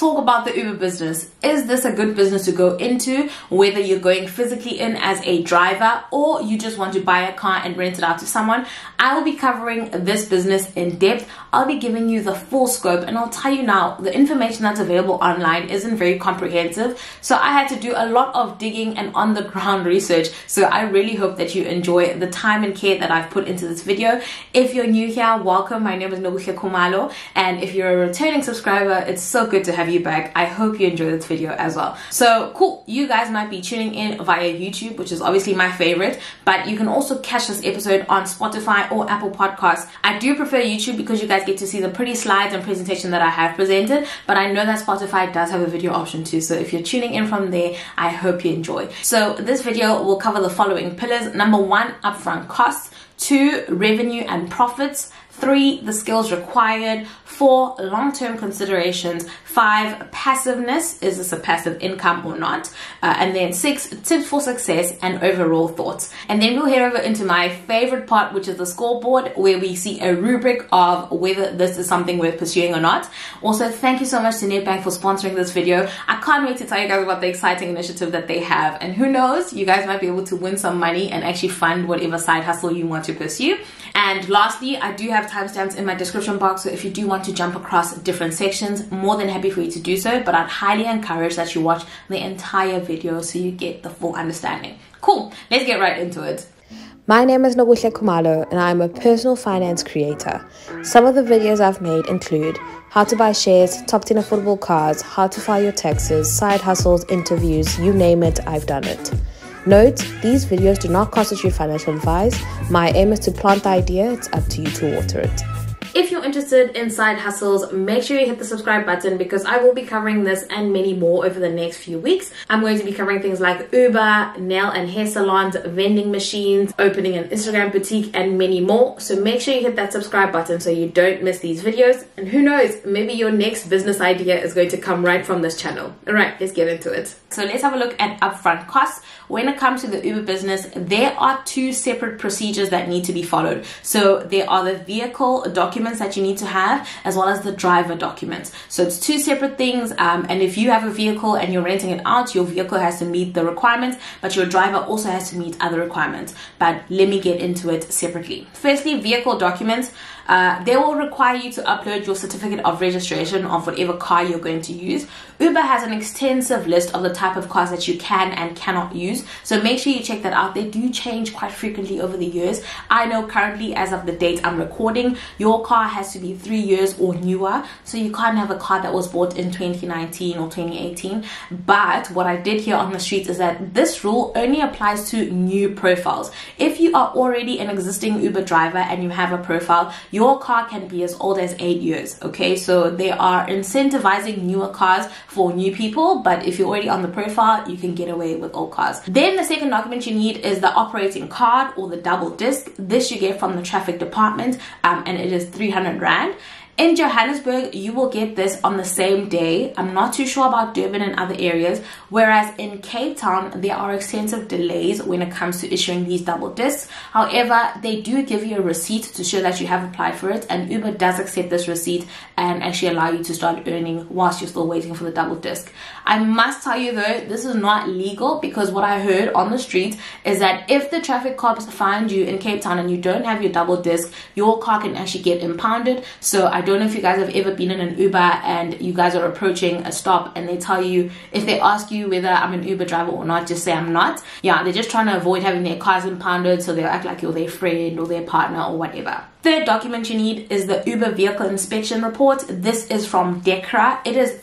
talk about the Uber business. Is this a good business to go into, whether you're going physically in as a driver or you just want to buy a car and rent it out to someone? I will be covering this business in depth. I'll be giving you the full scope, and I'll tell you now, the information that's available online isn't very comprehensive, so I had to do a lot of digging and on the ground research. So I really hope that you enjoy the time and care that I've put into this video. If you're new here, welcome. My name is Nobuhle Khumalo, and if you're a returning subscriber, it's so good to have you back. I hope you enjoy this video as well. So cool, you guys might be tuning in via YouTube, which is obviously my favorite, but you can also catch this episode on Spotify or Apple Podcasts. I do prefer YouTube because you guys get to see the pretty slides and presentation that I have presented, but I know that Spotify does have a video option too, so if you're tuning in from there, I hope you enjoy. So this video will cover the following pillars. Number 1, upfront costs. 2, revenue and profits. 3, the skills required. 4, long-term considerations. 5, passiveness. Is this a passive income or not? And then 6, tips for success and overall thoughts. And then we'll head over into my favorite part, which is the scoreboard, where we see a rubric of whether this is something worth pursuing or not. Also, thank you so much to Nedbank for sponsoring this video. I can't wait to tell you guys about the exciting initiative that they have. And who knows, you guys might be able to win some money and actually fund whatever side hustle you want to pursue. And lastly, I do have timestamps in my description box, so if you do want to jump across different sections, more than happy for you to do so, but I'd highly encourage that you watch the entire video so you get the full understanding. Cool, let's get right into it. My name is Nobuhle Khumalo, and I'm a personal finance creator. Some of the videos I've made include how to buy shares, top 10 affordable cars, how to file your taxes, side hustles, interviews, you name it, I've done it. Note, these videos do not constitute financial advice. My aim is to plant the idea, it's up to you to water it. If you're interested in side hustles, make sure you hit the subscribe button because I will be covering this and many more over the next few weeks. I'm going to be covering things like Uber, nail and hair salons, vending machines, opening an Instagram boutique, and many more. So make sure you hit that subscribe button so you don't miss these videos. And who knows, maybe your next business idea is going to come right from this channel. All right, let's get into it. So let's have a look at upfront costs. When it comes to the Uber business, there are 2 separate procedures that need to be followed. So there are the vehicle documents that you need to have, as well as the driver documents. So it's 2 separate things, and if you have a vehicle and you're renting it out, your vehicle has to meet the requirements, but your driver also has to meet other requirements. But let me get into it separately. Firstly, vehicle documents. They will require you to upload your certificate of registration of whatever car you're going to use. Uber has an extensive list of the type of cars that you can and cannot use, so make sure you check that out. They do change quite frequently over the years. I know currently, as of the date I'm recording, your car has to be 3 years or newer, so you can't have a car that was bought in 2019 or 2018. But what I did hear on the streets is that this rule only applies to new profiles. If you are already an existing Uber driver and you have a profile, your car can be as old as 8 years. Okay, so they are incentivizing newer cars for new people, but if you're already on the profile, you can get away with old cars. Then the second document you need is the operating card or the double disc. This you get from the traffic department, and it is 300 Rand. In Johannesburg, you will get this on the same day. I'm not too sure about Durban and other areas, whereas in Cape Town, there are extensive delays when it comes to issuing these double discs. However, they do give you a receipt to show that you have applied for it, and Uber does accept this receipt and actually allow you to start earning whilst you're still waiting for the double disc. I must tell you though, this is not legal, because what I heard on the street is that if the traffic cops find you in Cape Town and you don't have your double disc, your car can actually get impounded. So I don't know if you guys have ever been in an Uber and you guys are approaching a stop and they tell you, if they ask you whether I'm an Uber driver or not, just say I'm not. Yeah, they're just trying to avoid having their cars impounded, so they'll act like you're their friend or their partner or whatever. Third document you need is the Uber vehicle inspection report. This is from DEKRA. It is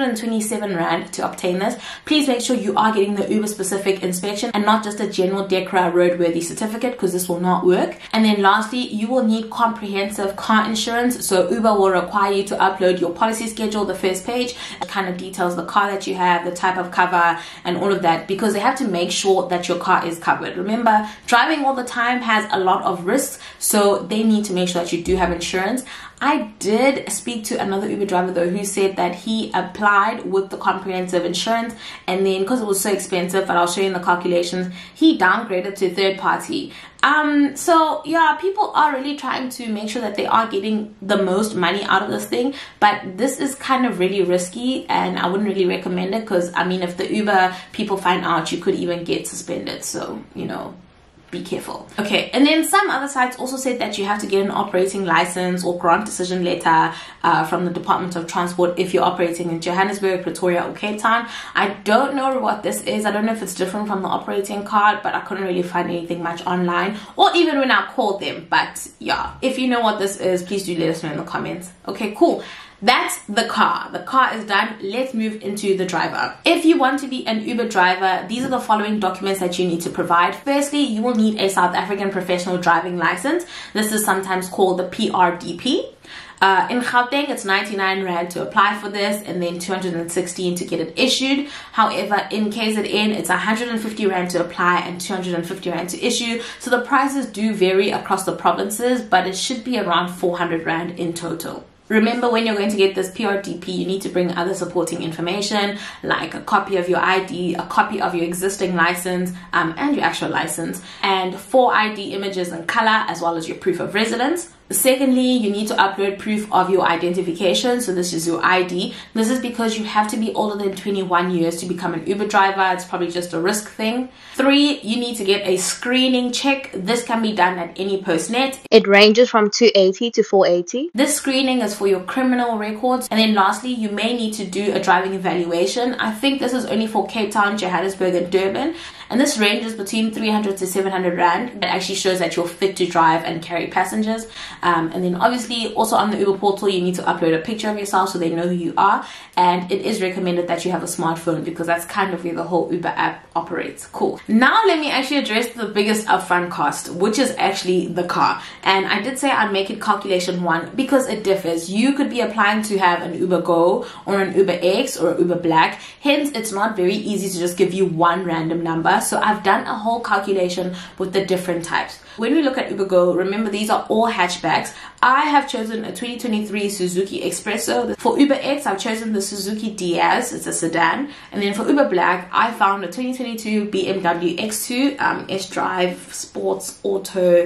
327 Rand to obtain this. Please make sure you are getting the Uber specific inspection and not just a general DEKRA roadworthy certificate, because this will not work. And then lastly, you will need comprehensive car insurance. So Uber will require you to upload your policy schedule, the first page. It kind of details the car that you have, the type of cover and all of that, because they have to make sure that your car is covered. Remember, driving all the time has a lot of risks, so they need to make sure that you do have insurance. I did speak to another Uber driver though who said that he applied with the comprehensive insurance, and then because it was so expensive, but I'll show you in the calculations, he downgraded to third party. So yeah, people are really trying to make sure that they are getting the most money out of this thing, but this is kind of really risky and I wouldn't really recommend it, because I mean, if the Uber people find out, you could even get suspended. So, you know, be careful. Okay, and then some other sites also said that you have to get an operating license or grant decision letter from the Department of Transport if you're operating in Johannesburg, Pretoria or Cape Town. I don't know what this is. I don't know if it's different from the operating card, but I couldn't really find anything much online or even when I called them. But yeah, if you know what this is, please do let us know in the comments. Okay, cool. That's the car. The car is done. Let's move into the driver. If you want to be an Uber driver, these are the following documents that you need to provide. Firstly, you will need a South African professional driving license. This is sometimes called the PRDP. In Gauteng, it's 99 Rand to apply for this and then 216 to get it issued. However, in KZN, it's 150 Rand to apply and 250 Rand to issue. So the prices do vary across the provinces, but it should be around 400 Rand in total. Remember, when you're going to get this PRDP, you need to bring other supporting information like a copy of your ID, a copy of your existing license and your actual license, and 4 ID images in color, as well as your proof of residence. Secondly, you need to upload proof of your identification. So this is your ID. This is because you have to be older than 21 years to become an Uber driver. It's probably just a risk thing. 3, you need to get a screening check. This can be done at any postnet. It ranges from 280 to 480. This screening is for your criminal records. And then lastly, you may need to do a driving evaluation. I think this is only for Cape Town, Johannesburg and Durban. And this ranges between 300 to 700 Rand. It actually shows that you're fit to drive and carry passengers. And then obviously also on the Uber portal, you need to upload a picture of yourself so they know who you are. And it is recommended that you have a smartphone because that's kind of where the whole Uber app operates. Cool. Now let me actually address the biggest upfront cost, which is actually the car. And I did say I'd make it calculation 1 because it differs. You could be applying to have an Uber Go or an Uber X or Uber Black. Hence, it's not very easy to just give you one random number. So I've done a whole calculation with the different types. When we look at Uber Go, remember these are all hatchbacks. I have chosen a 2023 Suzuki Expresso. For Uber X, I've chosen the Suzuki Diaz. It's a sedan. And then for Uber Black, I found a 2022 BMW X2 S-Drive Sports Auto.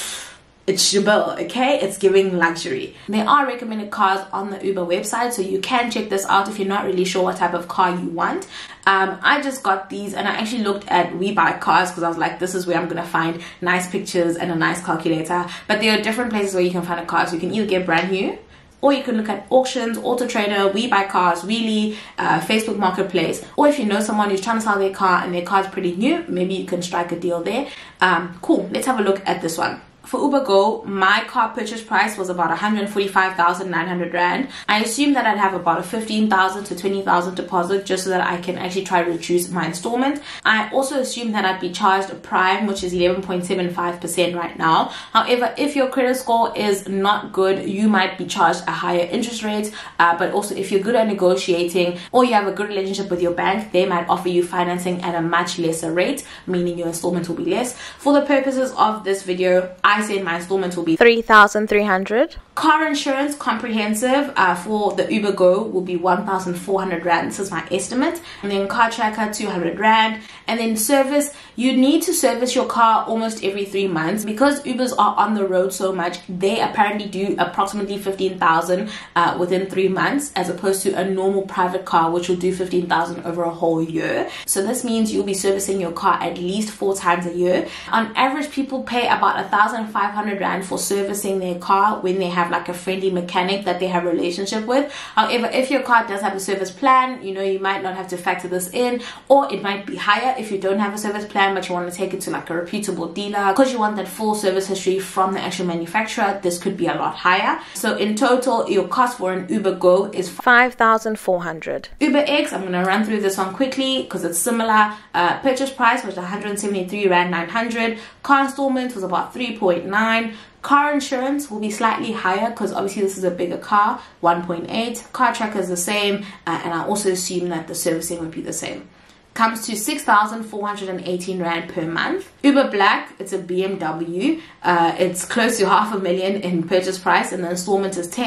It's your bill, okay? It's giving luxury. There are recommended cars on the Uber website, so you can check this out if you're not really sure what type of car you want. I just got these and I actually looked at WeBuyCars because I was like, this is where I'm going to find nice pictures and a nice calculator. But there are different places where you can find a car. So you can either get brand new, or you can look at auctions, Auto Trader, WeBuyCars, Wheelie, Facebook Marketplace. Or if you know someone who's trying to sell their car and their car is pretty new, maybe you can strike a deal there. Cool, let's have a look at this one. For Uber Go, my car purchase price was about 145,900 Rand. I assumed that I'd have about a 15,000 to 20,000 deposit just so that I can actually try to reduce my installment. I also assumed that I'd be charged a prime, which is 11.75% right now. However, if your credit score is not good, you might be charged a higher interest rate. But also if you're good at negotiating or you have a good relationship with your bank, they might offer you financing at a much lesser rate, meaning your installment will be less. For the purposes of this video, I said my installment will be 3,300. Car insurance comprehensive for the Uber Go will be 1,400 Rand. This is my estimate. And then car tracker 200 Rand. And then service, you need to service your car almost every 3 months because Ubers are on the road so much. They apparently do approximately 15,000 within 3 months, as opposed to a normal private car which will do 15,000 over a whole year. So this means you'll be servicing your car at least 4 times a year. On average, people pay about 1,500 Rand for servicing their car when they have like a friendly mechanic that they have a relationship with. However, if your car does have a service plan, you know, you might not have to factor this in, or it might be higher if you don't have a service plan but you want to take it to like a reputable dealer because you want that full service history from the actual manufacturer. This could be a lot higher. So in total, your cost for an Uber Go is 5,400. Uber X, I'm going to run through this one quickly because it's similar. Purchase price was 173 Rand 900. Car installment was about 3.9. Car insurance will be slightly higher because obviously this is a bigger car, 1.8. Car tracker is the same, and I also assume that the servicing would be the same. comes to 6,418 Rand per month. Uber Black, it's a BMW. It's close to $500,000 in purchase price, and the installment is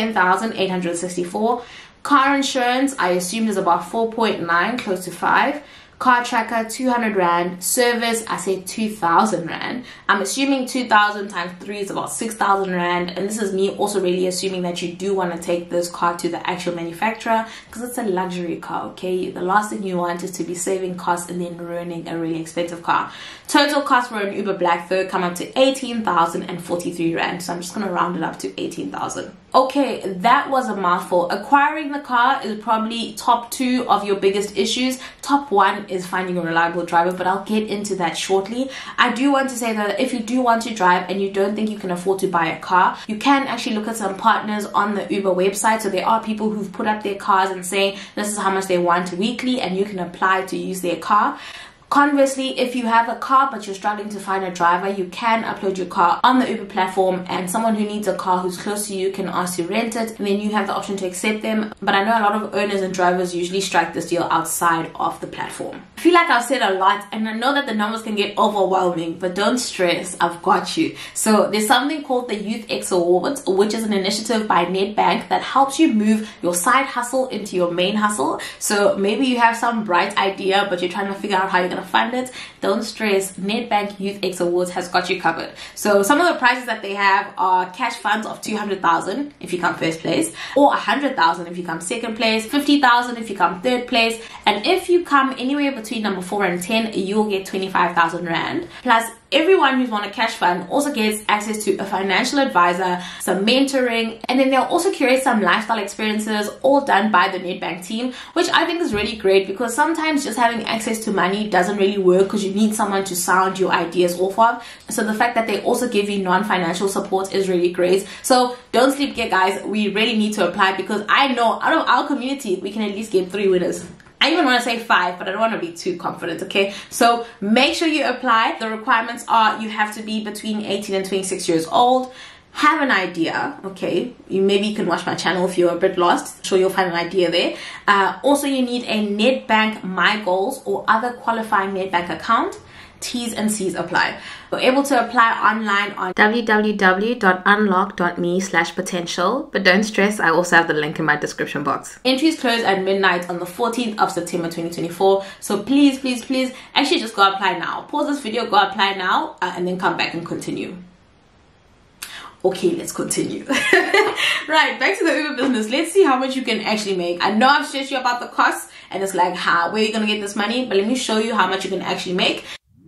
10,864. Car insurance, I assumed, is about 4.9, close to 5. Car tracker, 200 Rand. Service, I said 2,000 Rand. I'm assuming 2,000 times 3 is about 6,000 Rand. And this is me also really assuming that you do want to take this car to the actual manufacturer, because it's a luxury car, okay? The last thing you want is to be saving costs and then ruining a really expensive car. Total cost for an Uber Black though come up to 18,043 Rand. So I'm just going to round it up to 18,000. Okay, that was a mouthful. Acquiring the car is probably top 2 of your biggest issues. Top 1 is finding a reliable driver, but I'll get into that shortly. I do want to say that if you do want to drive and you don't think you can afford to buy a car, you can actually look at some partners on the Uber website. So there are people who've put up their cars and saying this is how much they want weekly, and you can apply to use their car. Conversely, if you have a car but you're struggling to find a driver, you can upload your car on the Uber platform, and someone who needs a car who's close to you can ask to rent it, and then you have the option to accept them. But I know a lot of owners and drivers usually strike this deal outside of the platform. I feel like I've said a lot, and I know that the numbers can get overwhelming, but don't stress, I've got you. So there's something called the Youth X Awards, which is an initiative by Nedbank that helps you move your side hustle into your main hustle. So maybe you have some bright idea, but you're trying to figure out how you're going to fund it. Don't stress, Nedbank Youth X Awards has got you covered. So some of the prizes that they have are cash funds of 200,000 if you come first place, or 100,000 if you come second place, 50,000 if you come third place, and if you come anywhere between number 4 and 10, you'll get 25,000 Rand. Plus, everyone who's won a cash fund also gets access to a financial advisor, some mentoring, and then they'll also curate some lifestyle experiences, all done by the Nedbank team, which I think is really great, because sometimes just having access to money doesn't really work because you need someone to sound your ideas off of. So the fact that they also give you non-financial support is really great. So don't sleep here, guys. We really need to apply, because I know out of our community we can at least get 3 winners. I even want to say 5, but I don't want to be too confident, okay? So make sure you apply. The requirements are you have to be between 18 and 26 years old. Have an idea, okay? Maybe you can watch my channel if you're a bit lost. I'm sure you'll find an idea there. Also, you need a Nedbank My Goals or other qualifying Nedbank account. T's and C's apply. You're able to apply online on www.unlock.me/potential, but don't stress, I also have the link in my description box. Entries close at midnight on the 14th of September 2024, so please actually just go apply now. Pause this video, go apply now, and then come back and continue. Okay, let's continue. Right, back to the Uber business. Let's see how much you can actually make. I know I've stressed you about the costs, and it's like, where are you gonna get this money? But let me show you how much you can actually make.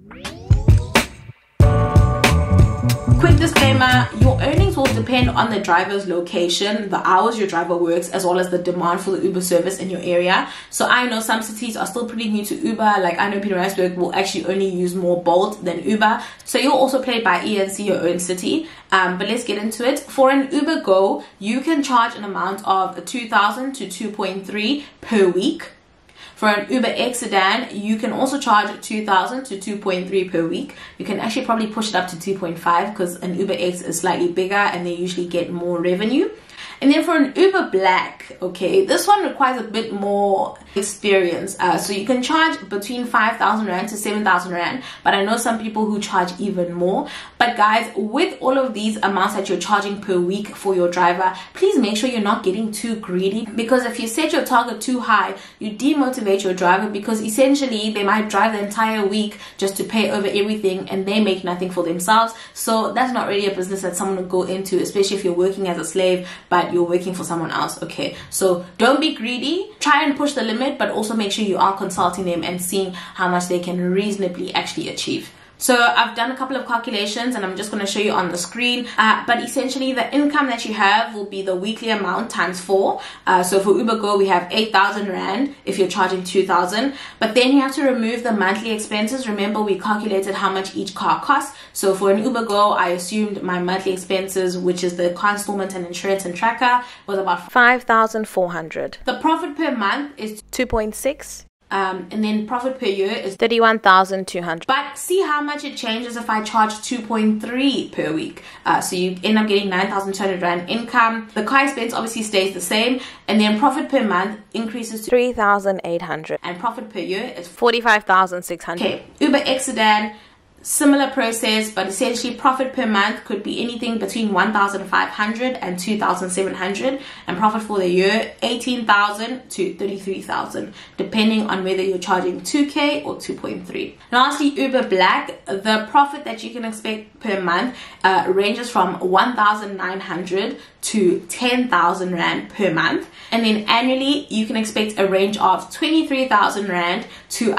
Quick disclaimer, your earnings will depend on the driver's location, the hours your driver works, as well as the demand for the Uber service in your area. So I know some cities are still pretty new to Uber, like I know Pietermaritzburg will actually only use more Bolt than Uber. So you'll also play it by ear and see your own city. But let's get into it. For an Uber Go, you can charge an amount of 2,000 to 2.3 per week. For an Uber X sedan, you can also charge 2,000 to 2.3 per week. You can actually probably push it up to 2.5 because an Uber X is slightly bigger and they usually get more revenue. And then for an Uber Black, okay, this one requires a bit more experience. So you can charge between 5,000 Rand to 7,000 Rand, but I know some people who charge even more. But guys, with all of these amounts that you're charging per week for your driver, please make sure you're not getting too greedy, because if you set your target too high, you demotivate your driver, because essentially they might drive the entire week just to pay over everything and they make nothing for themselves. So that's not really a business that someone would go into, especially if you're working as a slave, but you're working for someone else, okay? So don't be greedy. Try and push the limit, but also make sure you are consulting them and seeing how much they can reasonably actually achieve. So I've done a couple of calculations and I'm just going to show you on the screen. But essentially the income that you have will be the weekly amount times 4. So for Uber Go, we have 8,000 Rand if you're charging 2,000. But then you have to remove the monthly expenses. Remember, we calculated how much each car costs. So for an Uber Go, I assumed my monthly expenses, which is the car installment and insurance and tracker, was about 5,400. The profit per month is 2.6. and then profit per year is 31,200. But see how much it changes if I charge 2.3 per week. So you end up getting 9,200 Rand income. The car expense obviously stays the same, and then profit per month increases to 3,800. and profit per year is 45,600. Okay, Uber X Sedan, similar process, but essentially profit per month could be anything between 1,500 and 2,700, and profit for the year 18,000 to 33,000, depending on whether you're charging 2k or 2.3. Lastly, Uber Black, the profit that you can expect per month ranges from 1,900 to 10,000 Rand per month, and then annually you can expect a range of 23,000 Rand to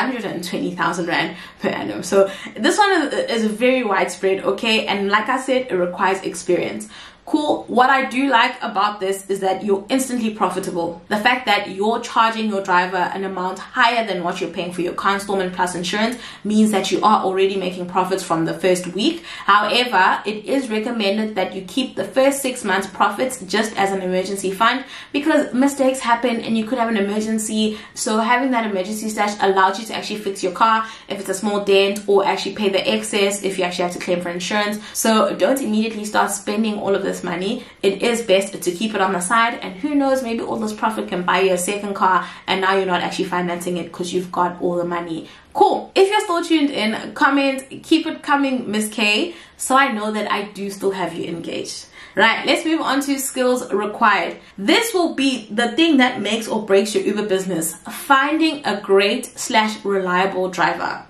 120,000 Rand per annum. So this one is very widespread, okay, and like I said, it requires experience. Cool. What I do like about this is that you're instantly profitable. The fact that you're charging your driver an amount higher than what you're paying for your car installment plus insurance means that you are already making profits from the first week. However, it is recommended that you keep the first 6 months profits just as an emergency fund, because mistakes happen and you could have an emergency. So having that emergency stash allows you to actually fix your car if it's a small dent, or actually pay the excess if you actually have to claim for insurance. So don't immediately start spending all of this money. It is best to keep it on the side, and who knows, maybe all this profit can buy you a second car, and now you're not actually financing it because you've got all the money. Cool. If you're still tuned in, comment, keep it coming, Miss K, so I know that I do still have you engaged. Right, let's move on to skills required. This will be the thing that makes or breaks your Uber business: finding a great / reliable driver.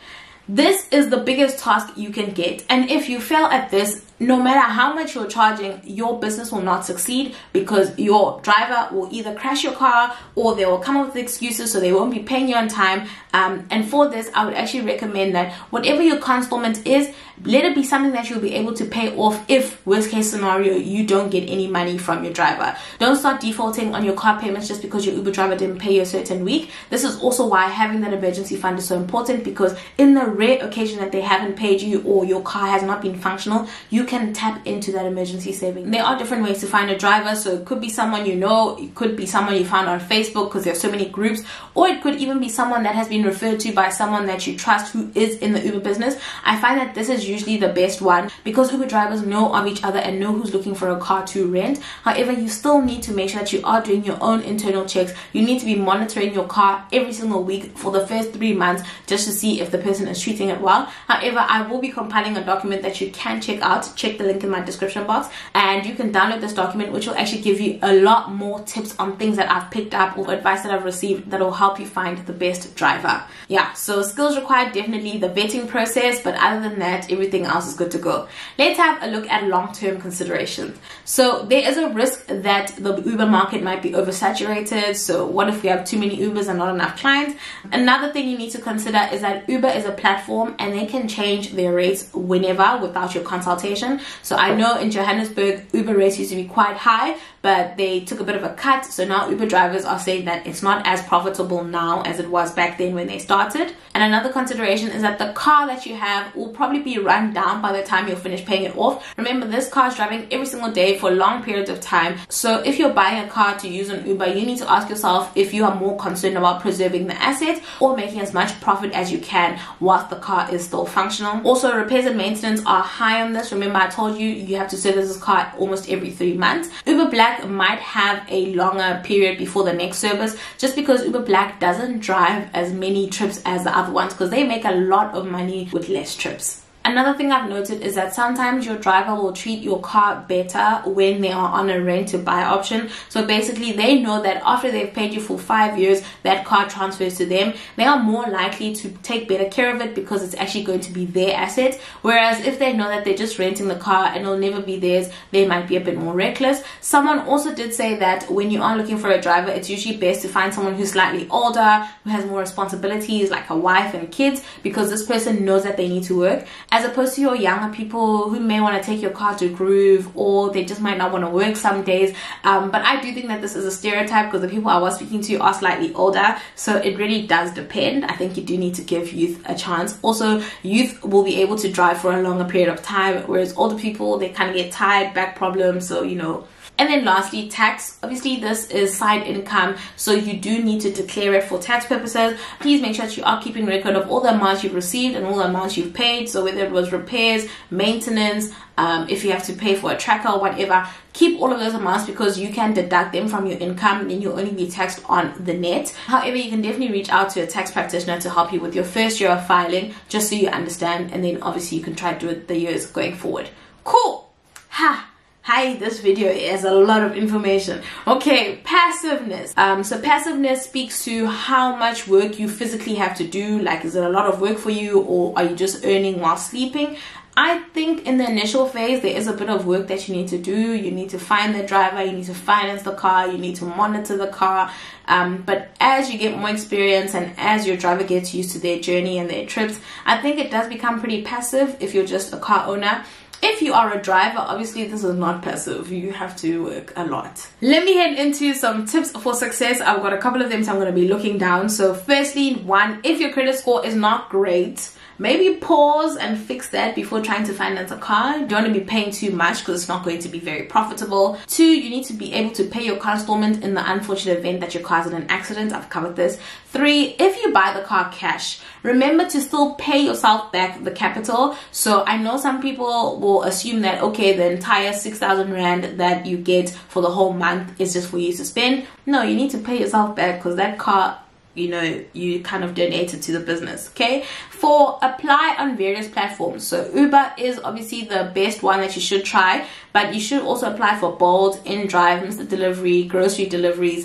This is the biggest task you can get, and if you fail at this, no matter how much you're charging, your business will not succeed, because your driver will either crash your car or they will come up with excuses, so they won't be paying you on time. And for this, I would actually recommend that whatever your car installment is, let it be something that you'll be able to pay off if, worst case scenario, you don't get any money from your driver. Don't start defaulting on your car payments just because your Uber driver didn't pay you a certain week. This is also why having that emergency fund is so important, because in the rare occasion that they haven't paid you or your car has not been functional, you can tap into that emergency saving. There are different ways to find a driver, so it could be someone you know, it could be someone you found on Facebook because there's so many groups, or it could even be someone that has been referred to by someone that you trust who is in the Uber business. I find that this is usually the best one, because Uber drivers know of each other and know who's looking for a car to rent. However, you still need to make sure that you are doing your own internal checks. You need to be monitoring your car every single week for the first 3 months just to see if the person is treating it well. However, I will be compiling a document that you can check out. Check the link in my description box, and you can download this document, which will actually give you a lot more tips on things that I've picked up or advice that I've received that will help you find the best driver. Yeah, so skills required, definitely the vetting process, but other than that, everything else is good to go. Let's have a look at long-term considerations. So there is a risk that the Uber market might be oversaturated. So what if we have too many Ubers and not enough clients? Another thing you need to consider is that Uber is a platform and they can change their rates whenever without your consultation. So I know in Johannesburg, Uber rates used to be quite high, but they took a bit of a cut. So now Uber drivers are saying that it's not as profitable now as it was back then when they started. And another consideration is that the car that you have will probably be run down by the time you're finished paying it off. Remember, this car is driving every single day for long periods of time. So if you're buying a car to use on Uber, you need to ask yourself if you are more concerned about preserving the asset or making as much profit as you can whilst the car is still functional. Also, repairs and maintenance are high on this. Remember, I told you you have to service this car almost every 3 months. Uber Black might have a longer period before the next service, just because Uber Black doesn't drive as many trips as the other ones, because they make a lot of money with less trips. Another thing I've noted is that sometimes your driver will treat your car better when they are on a rent to buy option. So basically, they know that after they've paid you for 5 years, that car transfers to them. They are more likely to take better care of it because it's actually going to be their asset. Whereas if they know that they're just renting the car and it'll never be theirs, they might be a bit more reckless. Someone also did say that when you are looking for a driver, it's usually best to find someone who's slightly older, who has more responsibilities like a wife and kids, because this person knows that they need to work, as opposed to your younger people who may want to take your car to groove, or they just might not want to work some days. But I do think that this is a stereotype, because the people I was speaking to are slightly older, so it really does depend. I think you do need to give youth a chance. Also, youth will be able to drive for a longer period of time, whereas older people, they kind of get tired, back problems, so you know. And then lastly, tax. Obviously this is side income, so you do need to declare it for tax purposes. Please make sure that you are keeping record of all the amounts you've received and all the amounts you've paid. So whether it was repairs, maintenance, if you have to pay for a tracker or whatever, keep all of those amounts because you can deduct them from your income and you'll only be taxed on the net. However, you can definitely reach out to a tax practitioner to help you with your first year of filing, just so you understand, and then obviously you can try to do it the years going forward. Cool. Hi, this video has a lot of information. Okay, passiveness. So passiveness speaks to how much work you physically have to do. Like, is it a lot of work for you, or are you just earning while sleeping? I think in the initial phase there is a bit of work that you need to do. You need to find the driver, you need to finance the car, you need to monitor the car, but as you get more experience and as your driver gets used to their journey and their trips, I think it does become pretty passive if you're just a car owner. If you are a driver, obviously this is not passive. You have to work a lot. Let me head into some tips for success. I've got a couple of them, so I'm going to be looking down. So firstly, one, if your credit score is not great, maybe pause and fix that before trying to finance a car. You don't want to be paying too much because it's not going to be very profitable. Two, you need to be able to pay your car installment in the unfortunate event that your car's in an accident. I've covered this. Three, if you buy the car cash, remember to still pay yourself back the capital. So I know some people will assume that, okay, the entire 6,000 Rand that you get for the whole month is just for you to spend. No, you need to pay yourself back because that car, you know, you kind of donated to the business. Okay. 4, apply on various platforms. So Uber is obviously the best one that you should try, but you should also apply for Bolt, InDrive, Mr. Delivery, grocery deliveries,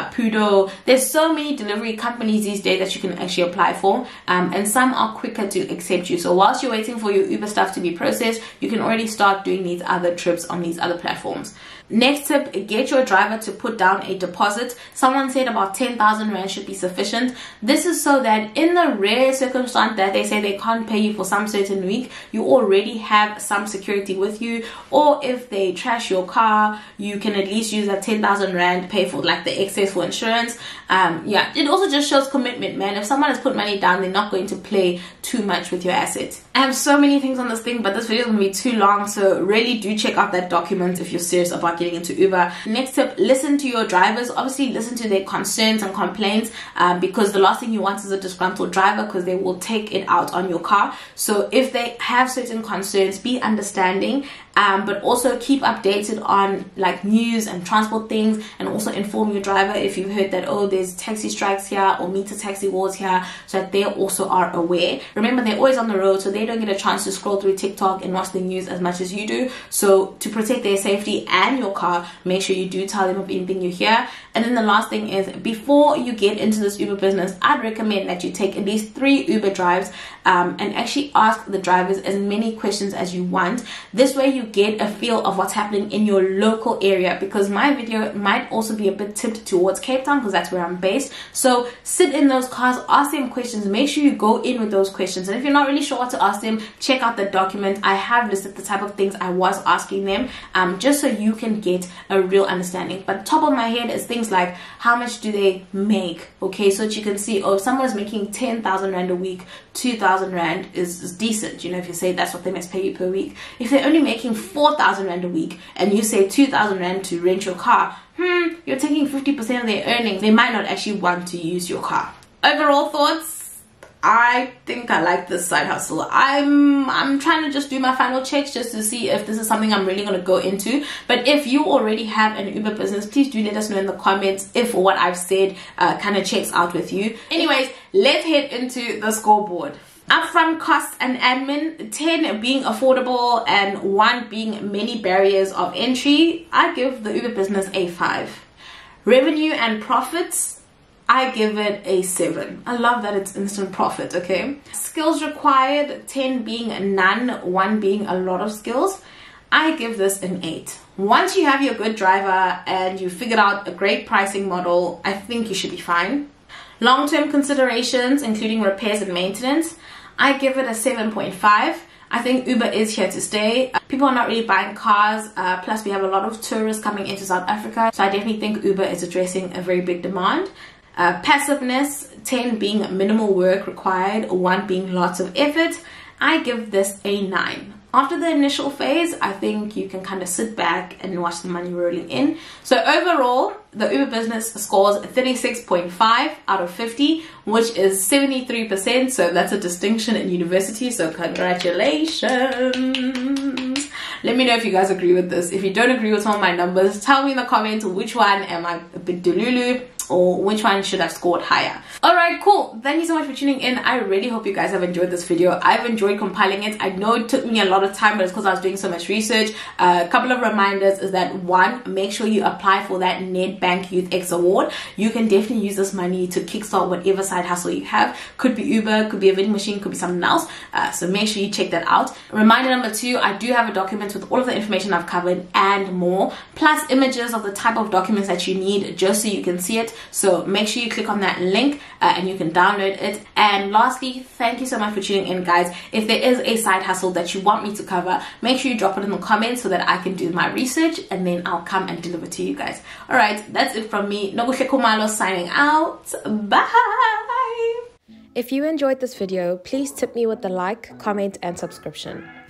Pudo. There's so many delivery companies these days that you can actually apply for, and some are quicker to accept you. So whilst you're waiting for your Uber stuff to be processed, you can already start doing these other trips on these other platforms. Next tip, get your driver to put down a deposit. Someone said about 10,000 Rand should be sufficient. This is so that in the rare circumstance that they say they can't pay you for some certain week, you already have some security with you, or if they trash your car, you can at least use that 10,000 Rand, pay for like the excess for insurance. Yeah, it also just shows commitment, man. If someone has put money down, they're not going to play too much with your asset. I have so many things on this thing, but this video is going to be too long, so really do check out that document if you're serious about getting into Uber. Next tip, listen to your drivers. Obviously listen to their concerns and complaints, because the last thing you want is a disgruntled driver, because they will take it out on your car. So if they have certain concerns, be understanding, but also keep updated on like news and transport things, and also inform your driver if you've heard that, oh, there's taxi strikes here or meter taxi wars here, so that they also are aware. Remember, they're always on the road, so they don't get a chance to scroll through TikTok and watch the news as much as you do. So to protect their safety and your car, make sure you do tell them of anything you hear. And then the last thing is, before you get into this Uber business, I'd recommend that you take at least 3 Uber drives, and actually ask the drivers as many questions as you want. This way you get a feel of what's happening in your local area, because my video might also be a bit tipped towards Cape Town because that's where I'm based. So sit in those cars, ask them questions, make sure you go in with those questions, and if you're not really sure what to ask them, check out the document. I have listed the type of things I was asking them, just so you can get a real understanding. But top of my head is things like, how much do they make? Okay, so that you can see, oh, if someone is making 10,000 Rand a week, 2,000 Rand is decent, you know, if you say that's what they must pay you per week. If they're only making 4,000 Rand a week and you say 2,000 Rand to rent your car, you're taking 50% of their earnings. They might not actually want to use your car. Overall thoughts, I think I like this side hustle. I'm trying to just do my final checks just to see if this is something I'm really going to go into. But if you already have an Uber business, please do let us know in the comments if what I've said kind of checks out with you. Anyways, let's head into the scoreboard. Upfront costs and admin, 10 being affordable and 1 being many barriers of entry. I give the Uber business a 5. Revenue and profits, I give it a 7. I love that it's instant profit, okay? Skills required, 10 being none, 1 being a lot of skills. I give this an 8. Once you have your good driver and you figured out a great pricing model, I think you should be fine. Long-term considerations, including repairs and maintenance, I give it a 7.5. I think Uber is here to stay. People are not really buying cars, plus we have a lot of tourists coming into South Africa, so I definitely think Uber is addressing a very big demand. Passiveness, 10 being minimal work required, 1 being lots of effort. I give this a 9. After the initial phase, I think you can kind of sit back and watch the money rolling in. So overall, the Uber business scores 36.5 out of 50, which is 73%. So that's a distinction in university. So congratulations. Let me know if you guys agree with this. If you don't agree with some of my numbers, tell me in the comments which one am I a bit delulu, or which one should have scored higher. Alright, cool. Thank you so much for tuning in. I really hope you guys have enjoyed this video. I've enjoyed compiling it. I know it took me a lot of time, but it's because I was doing so much research. A couple of reminders is that, one, make sure you apply for that Nedbank Youth X Award. You can definitely use this money to kickstart whatever side hustle you have. Could be Uber, could be a vending machine, could be something else. So make sure you check that out. Reminder number 2, I do have a document with all of the information I've covered and more, plus images of the type of documents that you need just so you can see it. So make sure you click on that link and you can download it. And lastly, thank you so much for tuning in, guys. If there is a side hustle that you want me to cover, make sure you drop it in the comments so that I can do my research and then I'll come and deliver to you guys. Alright, that's it from me. Nobuhle Khumalo signing out. Bye! If you enjoyed this video, please tip me with a like, comment, and subscription.